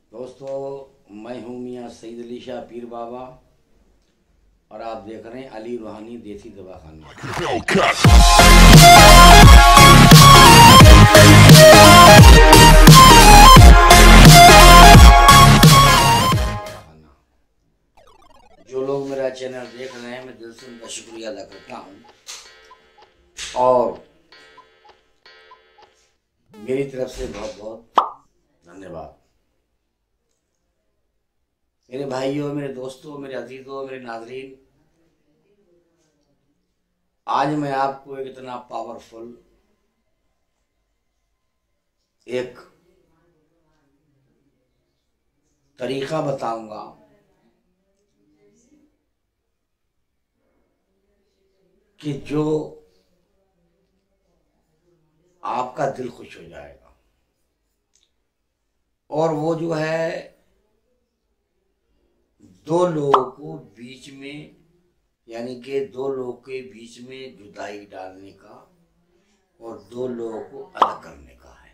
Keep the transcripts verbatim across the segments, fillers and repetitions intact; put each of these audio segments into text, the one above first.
दोस्तों, मैं हूं मियां सईद अली शाह पीर बाबा और आप देख रहे हैं अली रूहानी देसी दवाखाना। जो लोग मेरा चैनल देख रहे हैं, मैं दिल से उनका शुक्रिया अदा करता हूं और मेरी तरफ से बहुत बहुत धन्यवाद। मेरे भाइयों, मेरे दोस्तों, मेरे अजीजों, मेरे नाज़रीन, आज मैं आपको एक इतना पावरफुल एक तरीका बताऊंगा कि जो आपका दिल खुश हो जाएगा। और वो जो है दो लोगों को बीच में, यानी कि दो लोगों के बीच में जुदाई डालने का और दो लोगों को अलग करने का है।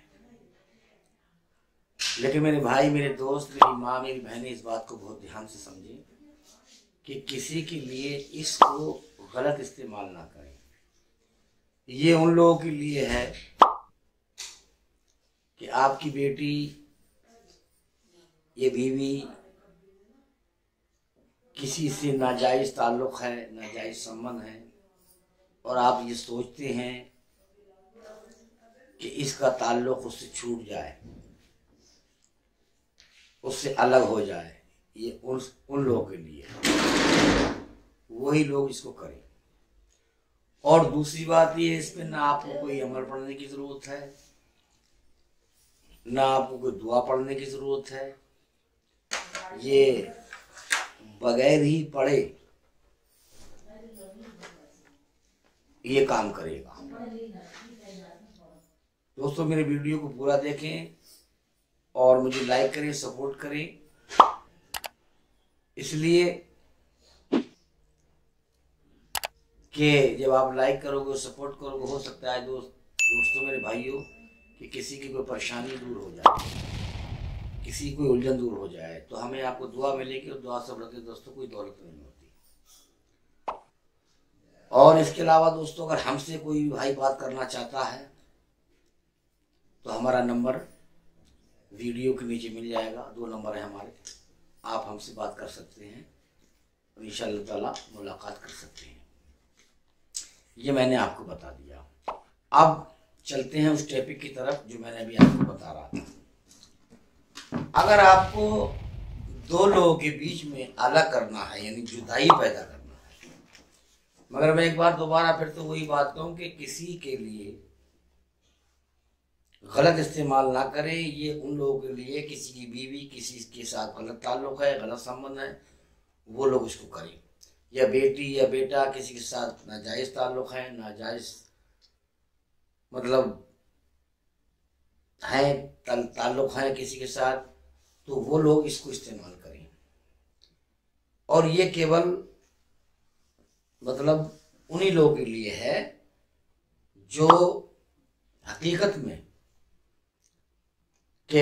लेकिन मेरे भाई, मेरे दोस्त, मेरी माँ, मेरी बहनें इस बात को बहुत ध्यान से समझें कि किसी के लिए इसको गलत इस्तेमाल ना करें। ये उन लोगों के लिए है कि आपकी बेटी, ये बीवी किसी से नाजायज ताल्लुक है, नाजायज संबंध है, और आप ये सोचते हैं कि इसका ताल्लुक उससे छूट जाए, उससे अलग हो जाए। ये उन उन लोगों के लिए, वही लोग इसको करें। और दूसरी बात ये, इसमें ना आपको कोई अमल पढ़ने की जरूरत है, ना आपको कोई दुआ पढ़ने की जरूरत है। ये बगैर ही पढ़े ये काम करेगा। दोस्तों, मेरे वीडियो को पूरा देखें और मुझे लाइक करें, सपोर्ट करें। इसलिए कि जब आप लाइक करोगे, सपोर्ट करोगे, हो सकता है दोस्त दोस्तों मेरे भाइयों कि किसी की कोई परेशानी दूर हो जाए, किसी कोई उलझन दूर हो जाए, तो हमें आपको दुआ मिलेगी। और दुआ से बढ़कर दोस्तों कोई दौलत नहीं होती। और इसके अलावा दोस्तों, अगर हमसे कोई भाई बात करना चाहता है तो हमारा नंबर वीडियो के नीचे मिल जाएगा। दो नंबर है हमारे, आप हमसे बात कर सकते हैं और इंशाअल्लाह ताला मुलाकात कर सकते हैं। ये मैंने आपको बता दिया। अब चलते हैं उस टॉपिक की तरफ जो मैंने अभी आपको बता रहा था। अगर आपको दो लोगों के बीच में अलग करना है, यानी जुदाई पैदा करना है, मगर मैं एक बार दोबारा फिर तो वही बात कहूं कि किसी के लिए गलत इस्तेमाल ना करें। ये उन लोगों के लिए, किसी की बीवी किसी के साथ गलत ताल्लुक है, गलत संबंध है, वो लोग इसको करें। या बेटी या बेटा किसी के साथ नाजायज ताल्लुक है, नाजायज मतलब है ताल्लुक है किसी के साथ, तो वो लोग इसको इस्तेमाल करें। और ये केवल मतलब उन्हीं लोगों के लिए है जो हकीकत में के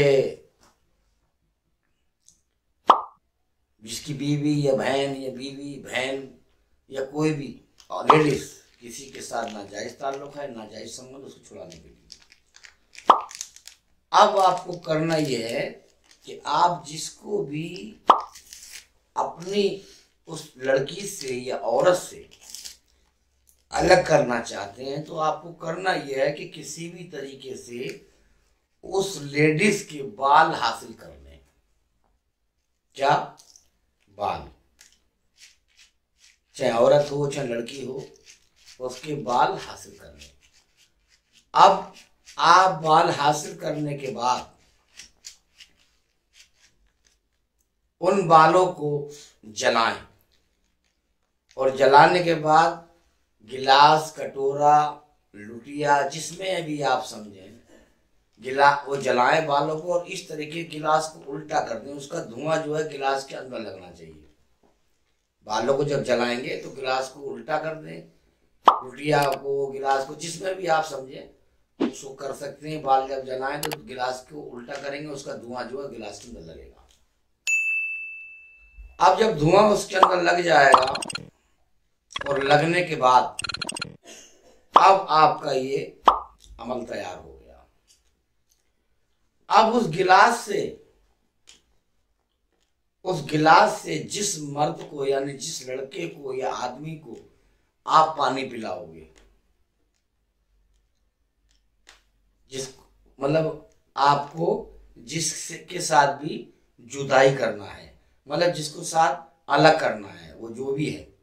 जिसकी बीवी या बहन या बीवी बहन या कोई भी लेडीज किसी के साथ नाजायज ताल्लुक है, नाजायज संबंध, उसको छुड़ाने के लिए अब आपको करना यह है कि आप जिसको भी अपनी उस लड़की से या औरत से अलग करना चाहते हैं, तो आपको करना यह है कि किसी भी तरीके से उस लेडीज के बाल हासिल करने। क्या बाल, चाहे औरत हो चाहे लड़की हो, उसके बाल हासिल करने। अब आप बाल हासिल करने के बाद उन बालों को जलाएं, और जलाने के बाद गिलास, कटोरा, लुटिया, जिसमें भी आप समझें, गिला वो जलाएं बालों को, और इस तरीके गिलास को उल्टा कर दें। उसका धुआं जो है गिलास के अंदर लगना चाहिए। बालों को जब जलाएंगे तो गिलास को उल्टा कर दें, लुटिया को, गिलास को, जिसमें भी आप समझें उसको कर सकते हैं। बाल जब जलाएं तो गिलास को उल्टा करेंगे, उसका धुआं जो है गिलास के अंदर लगेगा। अब जब धुआं उसके अंदर लग जाएगा और लगने के बाद अब आपका ये अमल तैयार हो गया। अब उस गिलास से उस गिलास से जिस मर्द को यानी जिस लड़के को या आदमी को आप पानी पिलाओगे, जिस मतलब आपको जिसके साथ भी जुदाई करना है, मतलब जिसको साथ अलग करना है, वो जो भी है,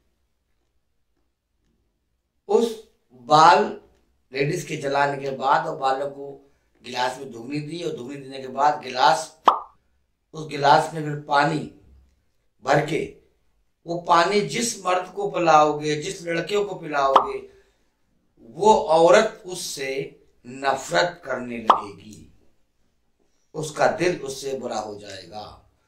उस बाल लेडीज के जलाने के बाद और बालों को गिलास में धुगनी दी और धुगनी देने के बाद गिलास उस गिलास में फिर पानी भर के वो पानी जिस मर्द को पिलाओगे, जिस लड़के को पिलाओगे, वो औरत उससे नफरत करने लगेगी, उसका दिल उससे बुरा हो जाएगा,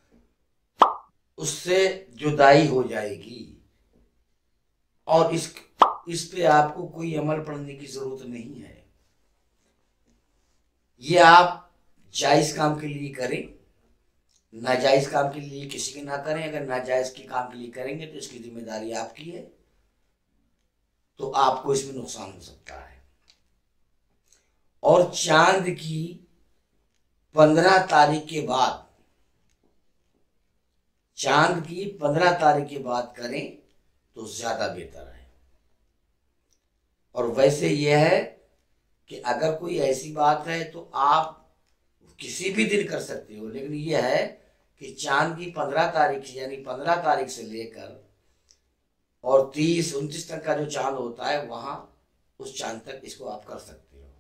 उससे जुदाई हो जाएगी। और इस इस पे आपको कोई अमल पड़ने की जरूरत नहीं है। ये आप जायज काम के लिए करें, नाजायज काम के लिए किसी के ना करें। अगर नाजायज के काम के लिए करेंगे तो इसकी जिम्मेदारी आपकी है, तो आपको इसमें नुकसान हो सकता है। और चांद की पंद्रह तारीख के बाद चांद की पंद्रह तारीख के बाद करें तो ज्यादा बेहतर है। और वैसे यह है कि अगर कोई ऐसी बात है तो आप किसी भी दिन कर सकते हो, लेकिन यह है कि चांद की पंद्रह तारीख यानी पंद्रह तारीख से लेकर और तीस उनतीस तक का जो चांद होता है वहां उस चांद तक इसको आप कर सकते हो।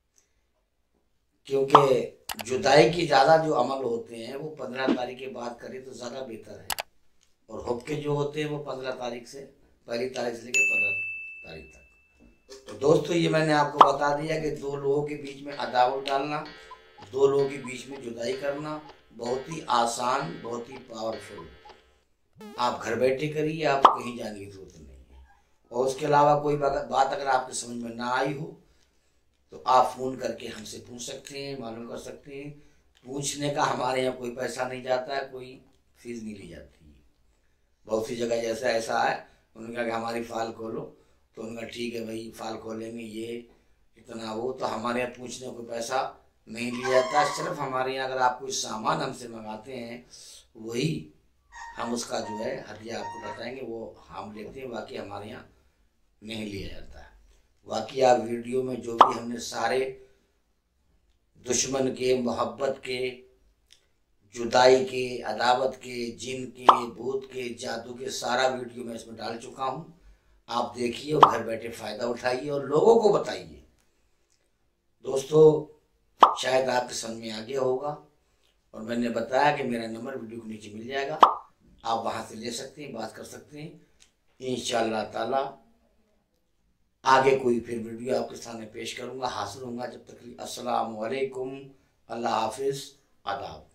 क्योंकि जुदाई की ज्यादा जो अमल होते हैं वो पंद्रह तारीख के बाद करें तो ज्यादा बेहतर है, और हुक्के जो होते हैं वो पंद्रह तारीख से पहली तारीख से लेकर पंद्रह तारीख तक। तो दोस्तों ये मैंने आपको बता दिया कि दो लोगों के बीच में अदावत डालना, दो लोगों के बीच में जुदाई करना बहुत ही आसान, बहुत ही पावरफुल। आप घर बैठे करिए, आपको कहीं जाने की जरूरत नहीं है। और उसके अलावा कोई बात अगर आपके समझ में ना आई हो तो आप फ़ोन करके हमसे पूछ सकते हैं, मालूम कर सकते हैं। पूछने का हमारे यहाँ कोई पैसा नहीं जाता है, कोई फीस नहीं ली जाती है। बहुत सी जगह जैसा ऐसा है, उन्होंने कहा कि हमारी फाइल खोलो, तो उनका ठीक है भाई फाइल खोलेंगे, ये इतना वो, तो हमारे यहाँ पूछने को कोई पैसा नहीं लिया जाता। सिर्फ हमारे यहाँ अगर आप कोई सामान हमसे मंगाते हैं वही हम उसका जो है हदिया आपको बताएंगे, वो हम लेते हैं, बाकी हमारे यहाँ नहीं लिया जाता है। बाकी आप वीडियो में जो भी हमने सारे दुश्मन के, मोहब्बत के, जुदाई के, अदावत के, जिन के, भूत के, जादू के सारा वीडियो मैं इसमें डाल चुका हूँ। आप देखिए और घर बैठे फ़ायदा उठाइए और लोगों को बताइए। दोस्तों शायद आपके समझ में आ गया होगा, और मैंने बताया कि मेरा नंबर वीडियो के नीचे मिल जाएगा, आप वहाँ से ले सकते हैं, बात कर सकते हैं। इंशाअल्लाह ताला आगे कोई फिर वीडियो आपके सामने पेश करूँगा, हासिल होगा। जब तक अस्सलामु अलैकुम, अल्लाह हाफिज़, आदाब।